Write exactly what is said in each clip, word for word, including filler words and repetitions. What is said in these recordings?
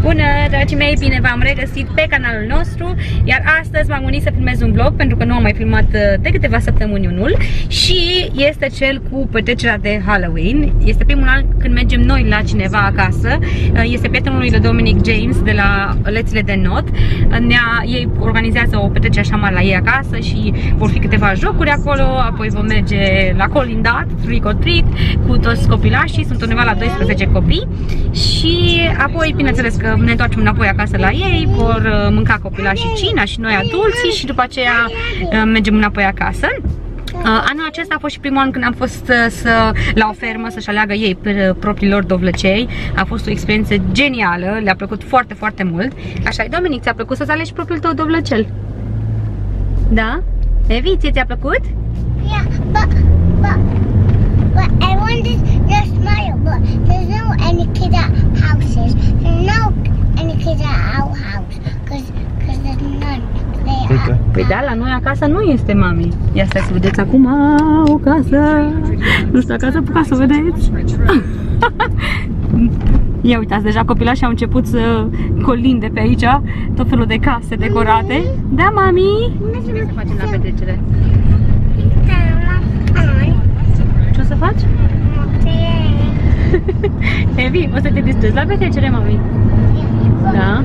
Bună, dragii mei, bine v-am regăsit pe canalul nostru. Iar astăzi m-am gândit să filmez un vlog, pentru că nu am mai filmat de câteva săptămâni unul. Și este cel cu petrecerea de Halloween. Este primul an când mergem noi la cineva acasă. Este prietenul lui de Dominic James de la Lețile de Not. Ei organizează o petrecere așa mare la ei acasă și vor fi câteva jocuri acolo. Apoi vom merge la colindat, trick or treat, cu toți copilașii. Sunt undeva la doisprezece copii. Și apoi, bineînțeles că ne întoarcem înapoi acasă la ei. Vor mânca copilașii cina și noi adulții și după aceea mergem înapoi acasă. Uh, anul acesta a fost și primul an când am fost uh, să, la o fermă să-și aleagă ei pe propriii lor dovlecei. A fost o experiență genială, le-a plăcut foarte, foarte mult. Așa, Dominic, ți-a plăcut să-ți alegi propriul tău dovlecel? Da? Evi, ție ți-a plăcut? Yeah, but, but, but I wanted just smile, but there's no any kids at houses. There's no any kids at our house, cause, cause there's none. Păi da, la noi acasă nu este, mami. Ia stai să vedeți acum o casă. Nu știu dacă ați apucat să vedeți. Ia uitați, deja copilașii au început să colinde pe aici tot felul de case decorate. Da, mami? Ce să facem la petrecere? Ce o să faci? Evi, o să te distrezi la petrecere, mami? Da?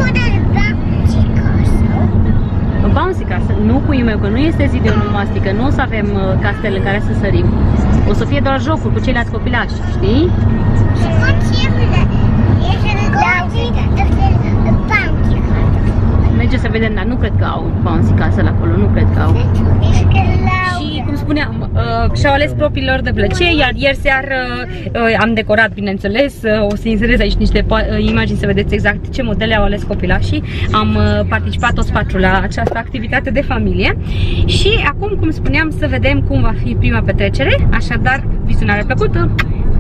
O bouncy castle, nu cu meu, că nu este zi de onomastică, nu o să avem uh, castel în care să sărim. O să fie doar jocuri cu ceilalți copilași, știi? Merge să vedem, dar nu cred că au bouncy castle acolo, nu cred că au. Și cum spuneam, uh, și-au ales propriilor de plăcere, iar ieri seară uh, am decorat, bineînțeles. Uh, o să inserez aici niște uh, imagini să vedeți exact ce modele au ales copilașii. Am uh, participat toți patru la această activitate de familie. Și acum, cum spuneam, să vedem cum va fi prima petrecere. Așadar, vizionare plăcută!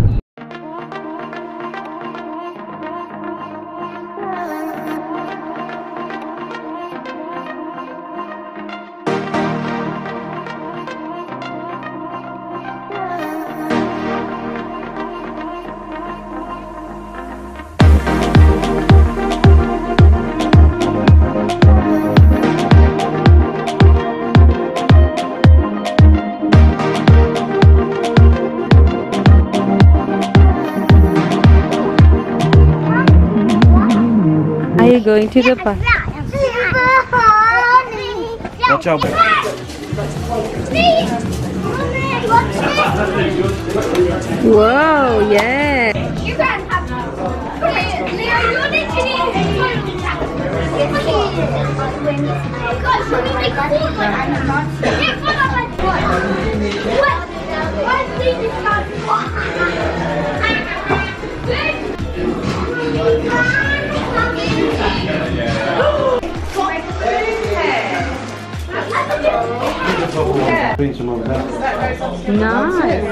Going to the park. Watch out. Whoa, yeah. You guys have Leo, you're literally Nice.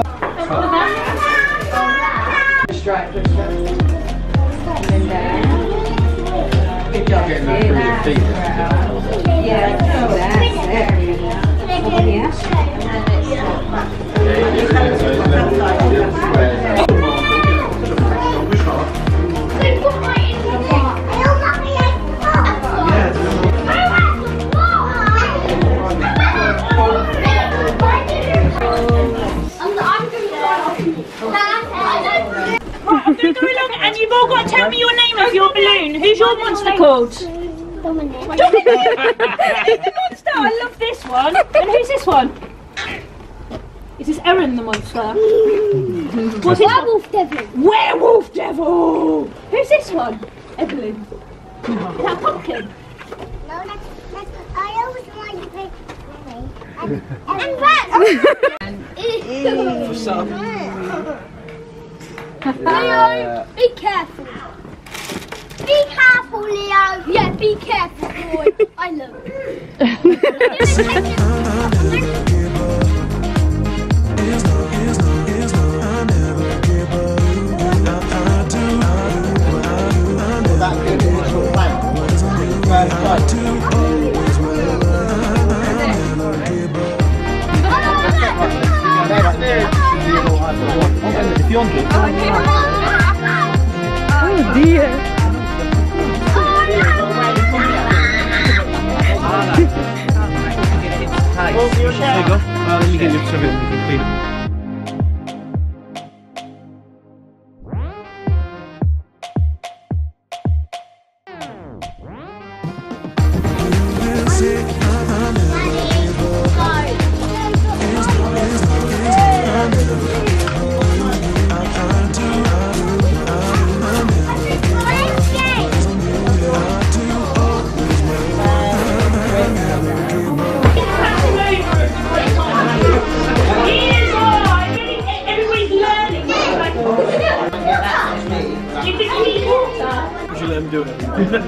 And you've all got to tell me your name of your balloon. Who's your monster called? Dominic. Who's the monster? I love this one. And who's this one? Is this Erin the monster? What's this Werewolf one? devil. Werewolf devil. Who's this one? Evelyn. Is that Pumpkin? No, that's, that's, I always wanted to play and, and rat. For some. Leo, be careful. Be careful, Leo. Yeah, be careful, boy. I love Oh dear. There you go. Uh, let me get you some of it. Clean it. You should let him do it.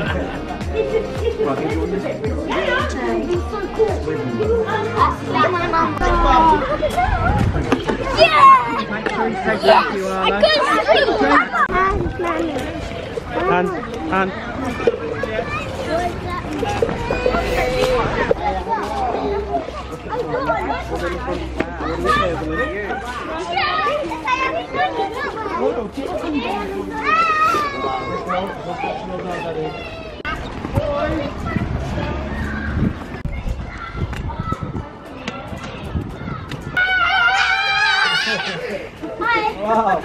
Hand, hand. Wow.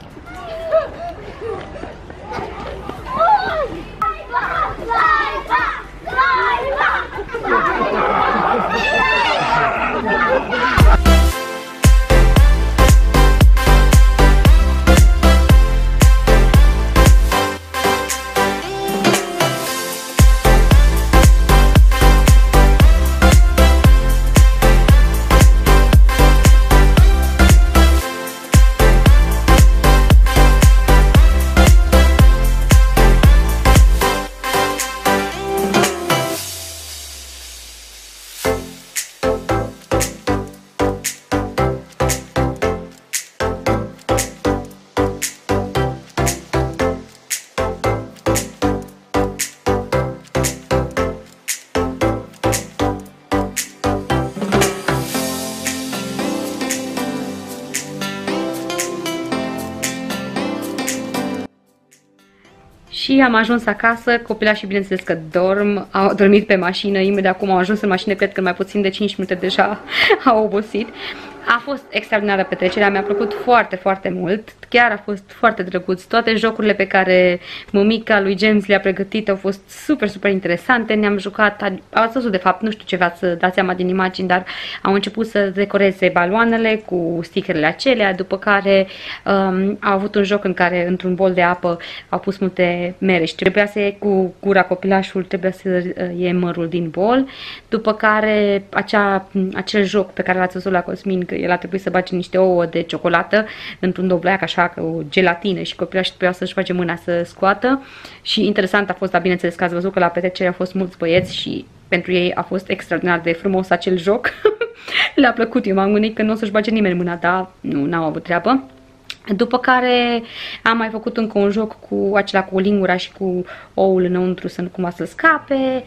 Și am ajuns acasă, copilașii bineînțeles că dorm, au dormit pe mașină, imediat cum au ajuns în mașină, cred că mai puțin de cinci minute deja au obosit. A fost extraordinară petrecerea, mi-a plăcut foarte, foarte mult, chiar a fost foarte drăguț. Toate jocurile pe care mămica lui James le-a pregătit au fost super, super interesante. Ne-am jucat, ați văzut de fapt, nu știu ce v-ați dat seama din imagini, dar au început să decoreze baloanele cu stickerele acelea, după care um, au avut un joc în care într-un bol de apă au pus multe mere și trebuia să iei cu gura copilașul, trebuia să iei mărul din bol, după care acea, acel joc pe care l-ați văzut la Cosmin, el a trebuit să bage niște ouă de ciocolată într-un dubleac, așa, că o gelatină, și copilașul trebuia să-și face mâna să scoată. Și interesant a fost, dar bineînțeles că ați văzut că la petrecere au fost mulți băieți și pentru ei a fost extraordinar de frumos acel joc. Le-a plăcut, eu m-am gândit că nu o să-și bage nimeni mâna, dar nu, n-au avut treabă. După care am mai făcut încă un joc cu acela cu lingura și cu oul înăuntru să nu cumva să scape,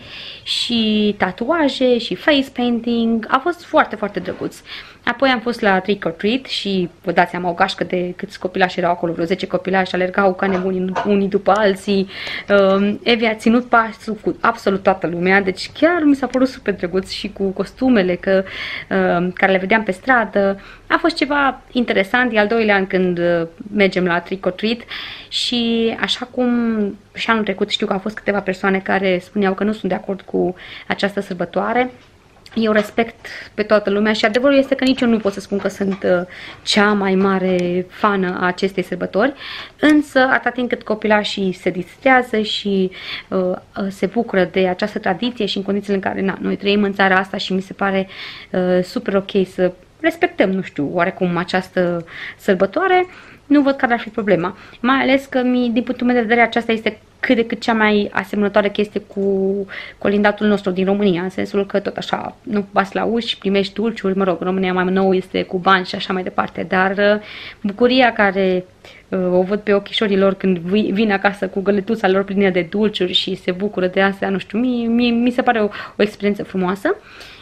și tatuaje și face painting. A fost foarte, foarte drăguț. Apoi am fost la Trick or Treat și vă dați seama o gașcă de câți copilași erau acolo, vreo zece copilași, alergau ca nebuni unii după alții. Evi a ținut pasul cu absolut toată lumea, deci chiar mi s-a părut super drăguț, și cu costumele că, care le vedeam pe stradă. A fost ceva interesant, e al doilea an când mergem la Trick or Treat și așa cum și anul trecut știu că au fost câteva persoane care spuneau că nu sunt de acord cu această sărbătoare. Eu respect pe toată lumea și adevărul este că nici eu nu pot să spun că sunt uh, cea mai mare fană a acestei sărbători, însă atâta timp cât copilașii se distrează și uh, se bucură de această tradiție și în condițiile în care na, noi trăim în țara asta și mi se pare uh, super ok să respectăm, nu știu, oarecum această sărbătoare, nu văd care ar fi problema. Mai ales că, mi, din punctul meu de vedere, aceasta este cât de cât cea mai asemănătoare chestie cu colindatul nostru din România, în sensul că tot așa, nu bați la uși și primești dulciuri, mă rog, în România mai nou este cu bani și așa mai departe, dar bucuria care o văd pe ochișorii lor când vin acasă cu găletuța lor plină de dulciuri și se bucură de astea, nu știu, mie, mie, mi se pare o, o experiență frumoasă.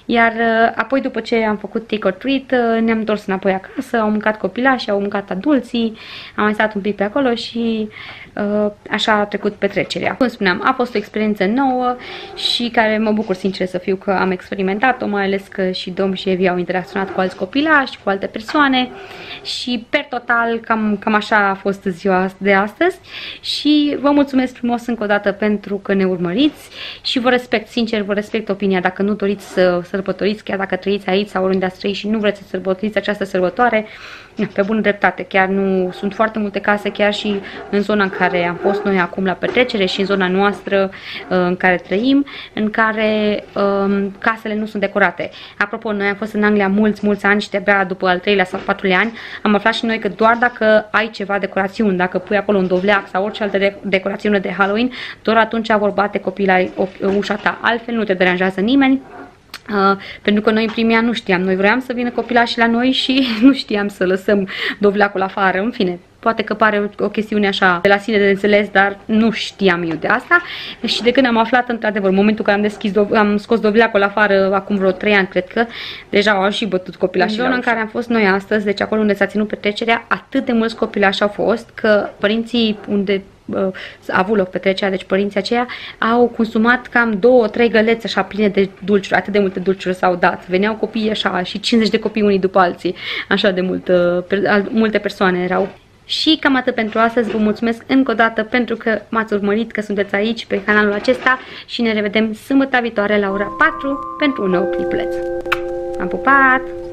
Iar apoi, după ce am făcut trick or treat, ne-am întors înapoi acasă, au mâncat copilașii, au mâncat adulții, am mai stat un pic pe acolo și uh, așa a trecut petrecerea. Cum spuneam, a fost o experiență nouă și care mă bucur sincer să fiu că am experimentat-o, mai ales că și Dom și Evi au interacționat cu alți copilași, cu alte persoane și per total cam, cam așa a fost ziua de astăzi și vă mulțumesc frumos încă o dată pentru că ne urmăriți și vă respect, sincer, vă respect opinia dacă nu doriți să sărbătoriți, chiar dacă trăiți aici sau oriunde ați trăi și nu vreți să sărbătoriți această sărbătoare, pe bună dreptate, chiar nu sunt foarte multe case, chiar și în zona în care am fost noi acum la petrecere și în zona noastră în care trăim, în care um, casele nu sunt decorate. Apropo, noi am fost în Anglia mulți, mulți ani și de-abia după al treilea sau patrulea ani am aflat și noi că doar dacă ai ceva decorațiuni, dacă pui acolo un dovleac sau orice altă de decorațiune de Halloween, doar atunci vor bate copiii la ușa ta, altfel nu te deranjează nimeni. Uh, pentru că noi în primii ani nu știam, noi vroiam să vină copilașii la noi și nu știam să lăsăm dovleacul afară, în fine. Poate că pare o chestiune așa de la sine de înțeles, dar nu știam eu de asta. Și de când am aflat, într-adevăr, în momentul când am deschis, am scos dovleacul afară, acum vreo trei ani, cred că, deja au și bătut copilașii. În zona în care am fost noi astăzi, deci acolo unde s-a ținut petrecerea, atât de mulți copilași au fost, că părinții unde a avut loc petrecerea, deci părinții aceia au consumat cam două, trei găleți așa pline de dulciuri, atât de multe dulciuri s-au dat. Veneau copii așa și cincizeci de copii unii după alții, așa de mult, multe persoane erau. Și cam atât pentru astăzi, vă mulțumesc încă o dată pentru că m-ați urmărit, că sunteți aici pe canalul acesta și ne revedem sâmbătă viitoare la ora patru pentru un nou clipuleț. Am pupat!